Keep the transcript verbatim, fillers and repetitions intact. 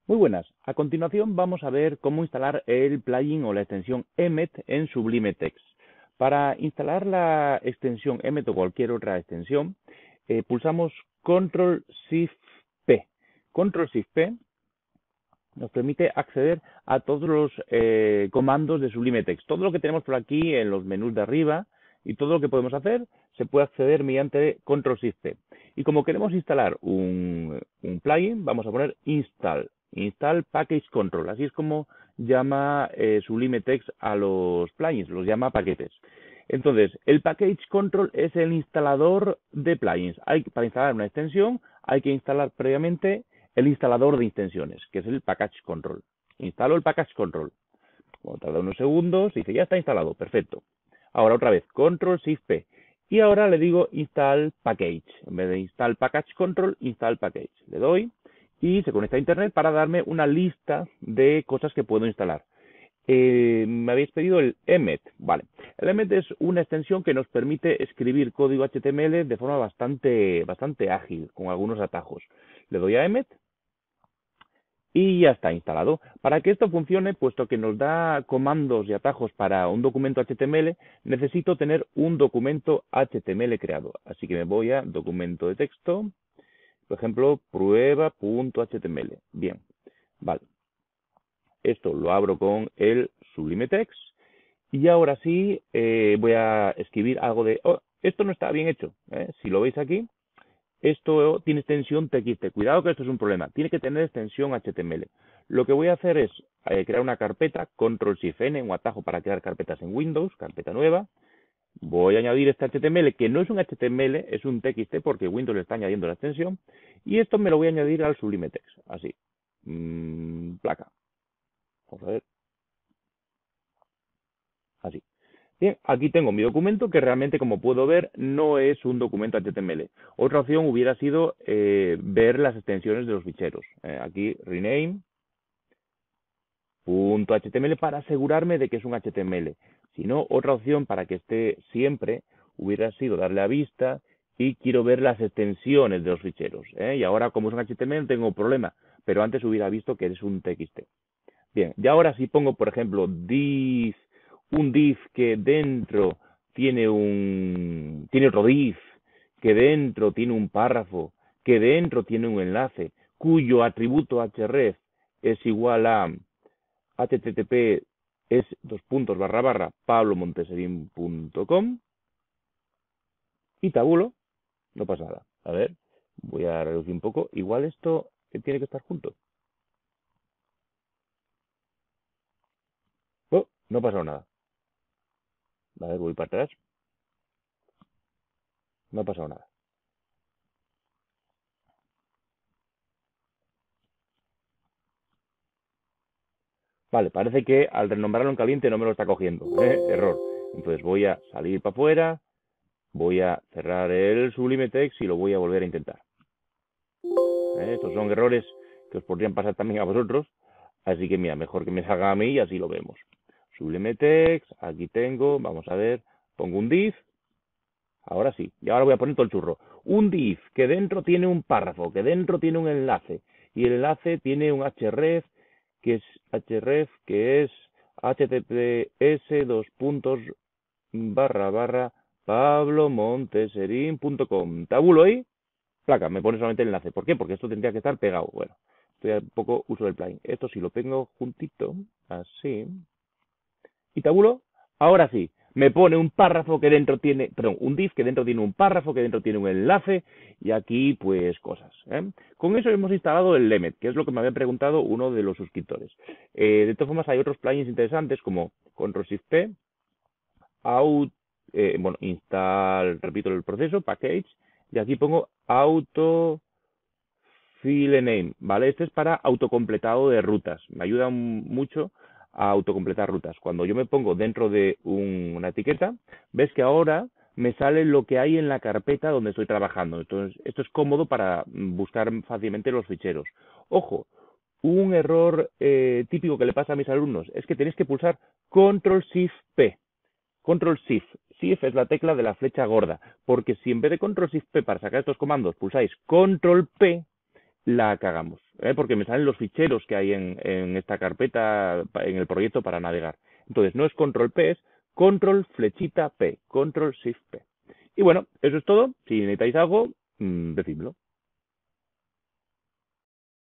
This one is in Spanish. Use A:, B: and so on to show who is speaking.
A: Muy buenas. A continuación vamos a ver cómo instalar el plugin o la extensión Emmet en Sublime Text. Para instalar la extensión Emmet o cualquier otra extensión, eh, pulsamos control shift P. control shift P nos permite acceder a todos los eh, comandos de Sublime Text. Todo lo que tenemos por aquí en los menús de arriba y todo lo que podemos hacer se puede acceder mediante control shift P. Y como queremos instalar un, un plugin, vamos a poner install. Install Package Control. Así es como llama eh, Sublime Text a los plugins, los llama paquetes. Entonces, el Package Control es el instalador de plugins. Hay, para instalar una extensión hay que instalar previamente el instalador de extensiones, que es el Package Control. Instalo el Package Control. Bueno, tarda unos segundos, dice ya está instalado, perfecto. Ahora otra vez, control shift P. Y ahora le digo install package. En vez de install package control, install package. Le doy y se conecta a internet para darme una lista de cosas que puedo instalar. Eh, me habéis pedido el Emmet. Vale. El Emmet es una extensión que nos permite escribir código H T M L de forma bastante, bastante ágil, con algunos atajos. Le doy a Emmet y ya está instalado. Para que esto funcione, puesto que nos da comandos y atajos para un documento H T M L, necesito tener un documento H T M L creado. Así que me voy a documento de texto, por ejemplo, prueba punto H T M L. Bien, vale. Esto lo abro con el Sublime Text y ahora sí eh, voy a escribir algo de... Oh, esto no está bien hecho. ¿eh? Si lo veis aquí, esto tiene extensión T X T. Cuidado que esto es un problema. Tiene que tener extensión H T M L. Lo que voy a hacer es eh, crear una carpeta, control shift N, un atajo para crear carpetas en Windows, carpeta nueva. Voy a añadir este H T M L, que no es un H T M L, es un T X T porque Windows le está añadiendo la extensión. Y esto me lo voy a añadir al Sublime Text. Así. Mm, placa. Vamos a ver. Así. Bien, aquí tengo mi documento que realmente, como puedo ver, no es un documento H T M L. Otra opción hubiera sido eh, ver las extensiones de los ficheros. Eh, aquí, rename, punto H T M L para asegurarme de que es un H T M L. Si no, otra opción para que esté siempre hubiera sido darle a vista y quiero ver las extensiones de los ficheros. ¿eh? Y ahora, como es un H T M L, no tengo problema, pero antes hubiera visto que es un T X T. Bien, y ahora si pongo, por ejemplo, div, un div que dentro tiene un tiene otro div, que dentro tiene un párrafo, que dentro tiene un enlace, cuyo atributo href es igual a http es dos puntos barra barra pablomonteserin punto com y tabulo, no pasa nada. A ver, voy a reducir un poco. Igual esto tiene que estar junto. Oh, no ha pasado nada. A ver, voy para atrás. No ha pasado nada. Vale, parece que al renombrarlo en caliente no me lo está cogiendo. ¿eh? Error. Entonces voy a salir para afuera, voy a cerrar el Sublime Text y lo voy a volver a intentar. ¿eh? Estos son errores que os podrían pasar también a vosotros. Así que mira, mejor que me salga a mí y así lo vemos. Sublime Text, aquí tengo, vamos a ver, pongo un div. Ahora sí, y ahora voy a poner todo el churro. Un div que dentro tiene un párrafo, que dentro tiene un enlace, y el enlace tiene un href, que es href, que es https dos puntos barra barra pablomonteserin punto com. Tabulo ahí, placa, me pone solamente el enlace. ¿Por qué? Porque esto tendría que estar pegado. Bueno, estoy a poco uso del plugin. Esto si lo pongo juntito, así, y tabulo, ahora sí, me pone un párrafo que dentro tiene, perdón, un div que dentro tiene un párrafo, que dentro tiene un enlace, y aquí pues cosas. ¿eh? Con eso hemos instalado el Emmet, que es lo que me había preguntado uno de los suscriptores. Eh, de todas formas hay otros plugins interesantes como control shift P, out, eh, bueno, install, repito el proceso, package, y aquí pongo auto fill name, ¿vale? Este es para autocompletado de rutas, me ayuda mucho a autocompletar rutas. Cuando yo me pongo dentro de un, una etiqueta, ves que ahora me sale lo que hay en la carpeta donde estoy trabajando. Entonces, esto es cómodo para buscar fácilmente los ficheros. Ojo, un error eh, típico que le pasa a mis alumnos es que tenéis que pulsar control shift P. control shift. Shift es la tecla de la flecha gorda, porque si en vez de control shift P para sacar estos comandos pulsáis control P, la cagamos, ¿eh? Porque me salen los ficheros que hay en, en esta carpeta, en el proyecto para navegar. Entonces, no es control P, es control flechita P, control shift P. Y bueno, eso es todo. Si necesitáis algo, mmm, decídmelo.